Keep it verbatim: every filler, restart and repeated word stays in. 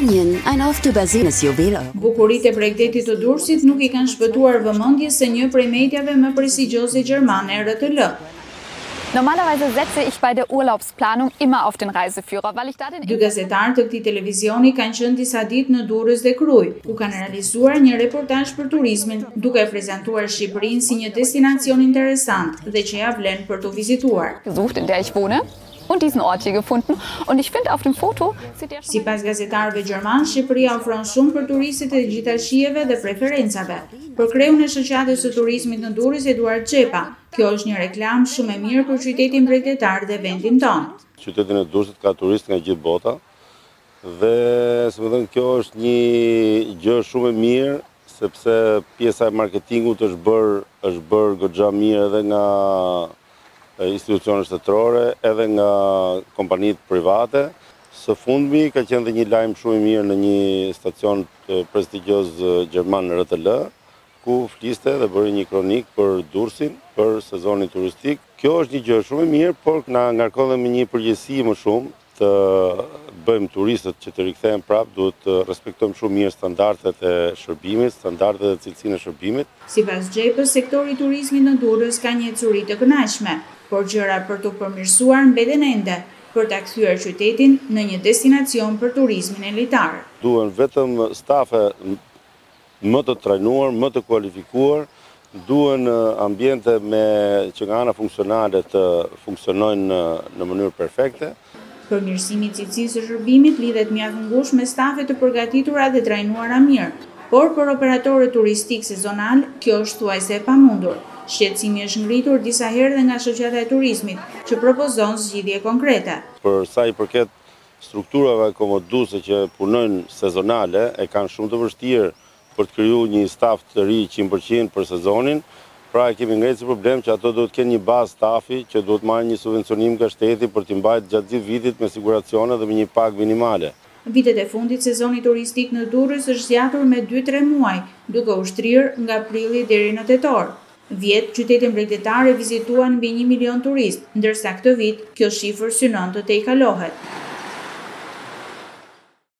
Spanien, ein oft übersehenes Juwel. Bukuritë e Bregdetit të Durrësit nuk i kanë shpëtuar vëmendjes se një prej mediave më prestigjioze gjermane, R T L. Normalerweise setze ich bei der Urlaubsplanung immer auf den Reiseführer, weil ich da den... Dy gazetarë të këtij televizioni kanë qenë disa ditë në Durrës dhe Krujë, ku kanë realizuar një reportazh për turizmin, duke prezantuar Shqipërinë si një destinacion interesant dhe që ja vlen për të vizituar. ...gesucht, in der ich wohne. Und diesen Ort hier gefunden. Und ich finde auf dem Foto sieht der... Sipas gazetarëve gjerman, Shqipëria ofron shumë për turistët e gjitha shijeve dhe preferencave. Për kreun e shoqatës së turizmit në Durrës, Eduard Xhepa, kjo është një reklam shumë e mirë për qytetin bregdetar dhe vendin tonë. Qytetin e Durrësit ka turistë nga gjithë bota dhe se më thënë kjo është një gjë shumë e mirë sepse pjesa e marketingut është bërë është bërë goxha mirë edhe nga institucionet shtetërore, edhe nga kompanitë private. Së fundmi ka qenë dhe një lajm shumë i mirë në një stacion prestigjioz gjerman R T L, ku fliste dhe bëri një kronik për Durrësin, për sezonin turistik. Kjo është një gjë shumë e mirë, por na ngarkon dhe me një përgjegjësi më shumë të bëjmë turistët që të rikthehen prapë, duhet të respektojmë shumë mirë standardet e shërbimit, standardet e cilësinë e shërbimit. Sipas Xhepës, sektori i turizmit në Durrës ka një ecuri të kënaqshme, por gjëra për të përmirësuar mbeten ende për ta kthyer qytetin në një destinacion për turizmin elitar. Duhen vetëm stafe më të trajnuar, më të kualifikuar, duhen ambiente me që nga ana funksionale të funksionojnë në, në mënyrë perfekte. Përmirësimi i cilësisë së shërbimit lidhet mjaft ngushtë me stafe të përgatitura dhe trajnuara mirë, por për operatorët turistik sezonal kjo është thuajse e pamundur. Shqetësimi është ngritur disa herë dhe nga shoqata e turizmit, që propozon zgjidhje konkrete. Për sa i përket strukturave akomoduese që punojnë sezonale, e kanë shumë të vështirë për të krijuar një staf të ri njëqind përqind për sezonin. Pra e kemi ngritur si problem që ato duhet të kenë një bazë stafi që duhet marrë një subvencionim nga shteti për t'i mbajtur gjatë gjithë vitit me siguracione dhe me një pagë minimale. Vitet e fundit sezoni turistik në Durrës është zgjatur me dy tre muaj, duke u shtrirë nga prilli deri në tetor. Vjet, qytetin bregdetar e vizituan mbi një milion turist, ndërsa këtë vit kjo shifër synon të tejkalohet.